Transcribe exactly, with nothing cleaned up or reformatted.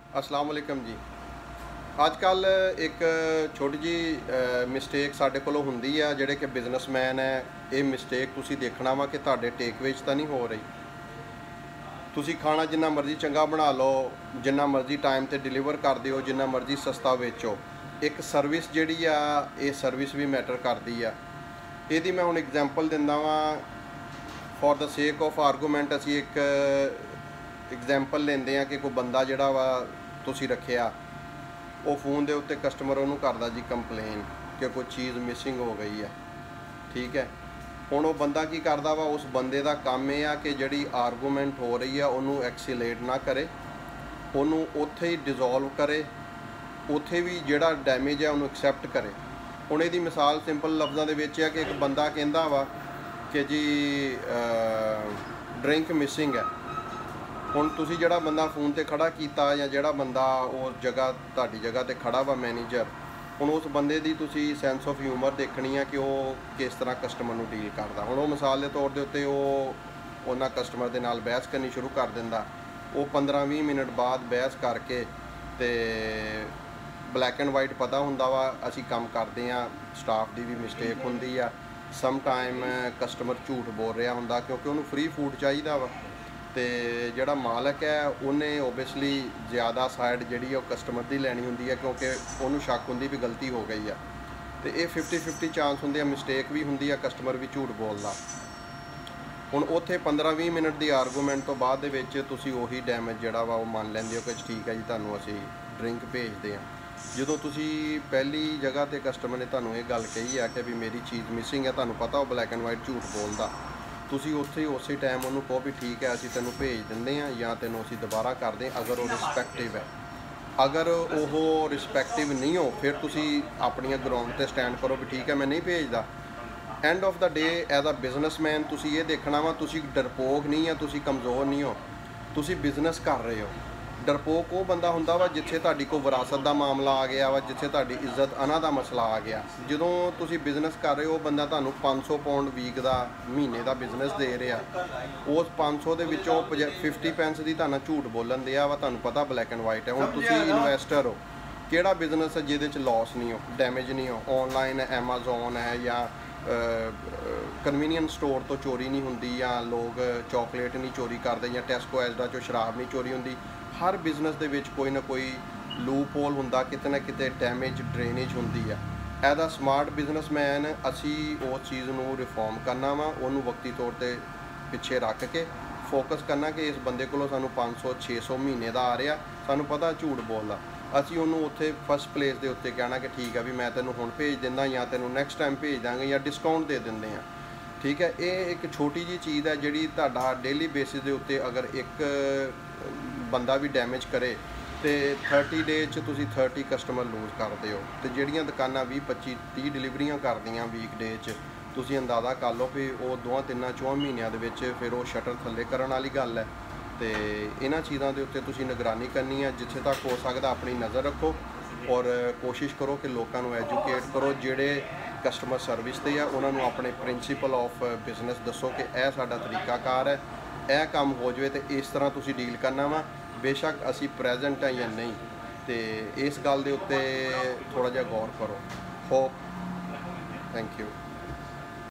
अस्सलाम वालेकुम जी। अजकल एक छोटी जी मिसटेक साढ़े कोलों हुंदी है, जिहड़े कि बिजनेसमैन है, ये मिसटेक तुसी देखना वा कि तुहाडे टेकवे च तां नहीं हो रही। तुसी खाना जिन्ना मर्जी चंगा बना लो, जिन्ना मर्जी टाइम ते डिलीवर कर दिओ, जिन्ना मर्जी सस्ता बेचो, एक सर्विस जिहड़ी आ ये सर्विस भी मैटर करदी आ। इहदी मैं हुण एग्जाम्पल दिंदा वां for the sake of argument. असीं एक एग्जाम्पल लेंदे आ कि कोई बंदा जिहड़ा वा तुसी रखिया, वो फोन के उत्ते कस्टमर उन्होंने करता जी कंप्लेन कि कोई चीज़ मिसिंग हो गई है। ठीक है, हुण वो बंदा की करता वा, उस बंदे का काम यह आ कि जिहड़ी आर्गूमेंट हो रही है उन्होंने एक्सीलेट ना करे, उन्होंने उत्थे ही डिजोल्व करे, उत्थे भी जिहड़ा डैमेज है उन्होंने एक्सैप्ट करे। हुण इहदी मिसाल सिंपल लफ्ज़ों के विच है कि एक बंदा कहंदा वा कि जी ड्रिंक मिसिंग है। हुण तुसी जिहड़ा बंदा फोन ते खड़ा कीता या जिहड़ा बंदा उस जगह तुहाडी जगह ते खड़ा वा मैनेजर, हुण उस बंदे दी तुसी सेंस ऑफ ह्यूमर देखनी है कि वो किस तरह कस्टमर नूं डील करदा। हुण वो मिसाल के तौर दे उत्ते वो उन्हां कस्टमर दे नाल बहस करनी शुरू कर दिंदा। वो पंद्रह बीस मिनट बाद बहस करके ते ब्लैक एंड वाइट पता हुंदा वा असीं काम करदे आ, स्टाफ दी भी मिसटेक हुंदी आ, सम टाइम कस्टमर झूठ बोल रहा हुंदा क्योंकि उन्होंने फ्री फूड चाहिदा वा। तो जिहड़ा मालक है उन्हें ओबीयसली ज़्यादा साइड जिहड़ी वो कस्टमर की लैनी हुंदी है क्योंकि उन्होंने शक हुंदी भी गलती हो गई है। तो ये फिफ्टी फिफ्टी चांस हुंदे, मिसटेक भी हुंदी है, कस्टमर भी झूठ बोलदा। हुण उत्थे पंद्रह बीस मिनट की आर्गूमेंट तो बाद दे विच तुसीं उही डैमेज जिहड़ा वा वो मान लैंदे हो कि ठीक है जी तुहानूं असीं ड्रिंक भेजदे हां। जदों तुसीं पहली जगह ते कस्टमर ने तुहानूं ये गल कही है कि भी मेरी चीज़ मिसिंग है, तुहानूं पता वो ब्लैक एंड वाइट झूठ बोलदा, तुसीं उत्थे उस टाइम उन्होंने कहो भी ठीक है असीं तैनूं भेज दिंदे हां या तैनूं असीं दोबारा करदे हां। अगर वो रिस्पैक्टिव है, अगर वो रिस्पैक्टिव नहीं हो फिर तुसीं अपनियां ग्राउंड ते स्टैंड करो भी ठीक है मैं नहीं भेजदा। End of the day as a businessman तुसीं ये देखना वा तुसीं डरपोक नहीं है, तुसीं कमज़ोर नहीं हो, तुसीं बिजनेस कर रहे हो। डरपोक वो बंदा हुंदा वा जिथे तुहाडी कोई विरासत का मामला आ गया वा, जिथे तुहाडी इज्जत अना का मसला आ गया। जदों तुसीं बिजनेस कर रहे हो बंदा तुहानूं पाँच सौ पाउंड वीक का महीने का बिजनेस दे रहा, उस पाँच सौ के विचों फिफ्टी पैंस की तुहानूं झूठ बोलन दिया वा, तुहानूं पता ब्लैक एंड वाइट है। हुण तुसीं इन्वैसटर हो, किहड़ा बिजनेस है जिहदे च लॉस नहीं हो, डैमेज नहीं हो, ऑनलाइन एमाजोन है या कन्वीनियंस स्टोर तो चोरी नहीं हुंदी या लोग चॉकलेट नहीं चोरी करते या टेस्को एजडा चो शराब नहीं चोरी हुंदी। हर बिजनेस दे विच कोई ना कोई लूप होल हुंदा, किते ना किते डैमेज ड्रेनेज हुंदी है। एज अ स्मार्ट बिजनेसमैन असी उस चीज़ नूं रिफॉर्म करना वा, उन्होंने वक्ती तौर पर पिछे रख के फोकस करना कि इस बंदे कोलों सानूं पाँच सौ छे सौ महीने का आ रहा, सानूं पता झूठ बोलदा, असी उन्होंने उत्थे फस्ट प्लेस के उत्ते कहना कि ठीक है भी मैं तेनों हुण भेज दिंदा या तेनों नैक्सट टाइम भेज देंगे या डिस्काउंट दे दिंदे हैं। ठीक है, ये एक छोटी जी चीज़ है जिहड़ी तुहाडा डेली बेसिस के उत्ते अगर एक बंदा भी डैमेज करे तो थर्टी डे च तुसीं थर्टी कस्टमर लूज करते हो। तो जिहड़ियां दुकानां बीस पच्ची तीस डिलीवरियां करदियां वीक डे च, तुसीं अंदाज़ा कर लो भी वो दोवां तिन्नां चौं महीनों दे विच फिर वो शटर थल्ले करन वाली गल है। तो इन्हां चीज़ों के उत्ते तुसीं निगरानी करनी है, जिथे तक हो सकदा अपनी नज़र रखो और कोशिश करो कि लोगों को एजुकेट करो। जिहड़े कस्टमर सर्विस ते आ उन्होंने अपने प्रिंसीपल ऑफ बिजनेस दसो कि यह साडा तरीकाकार है, यह काम हो जाए तो इस तरह तुसीं डील करना वा, बेशक असी प्रेजेंट है या नहीं। तो इस गल के उत्ते थोड़ा जिहा गौर करो। Hope, thank you.